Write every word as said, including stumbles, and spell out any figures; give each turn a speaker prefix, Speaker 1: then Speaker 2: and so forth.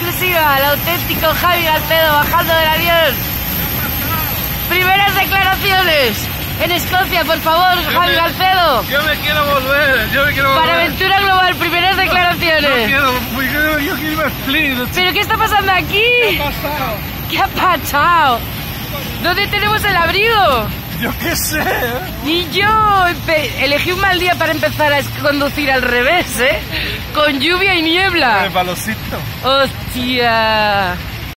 Speaker 1: exclusiva, el auténtico Javi Galcedo bajando del avión. Primeras declaraciones en Escocia, por favor, yo Javi me, Galcedo.
Speaker 2: Yo me quiero volver, yo me quiero volver.
Speaker 1: Para Aventura Global, primeras declaraciones.
Speaker 2: Yo quiero, yo, yo quiero ir a Split.
Speaker 1: ¿Pero qué está pasando aquí?
Speaker 2: ¿Qué ha pasado?
Speaker 1: ¿Qué ha pasado? ¿Dónde tenemos el abrigo?
Speaker 2: Yo qué sé.
Speaker 1: Y yo elegí un mal día para empezar a conducir al revés, ¿eh? Con lluvia y niebla.
Speaker 2: El balocito.
Speaker 1: ¡Hostia!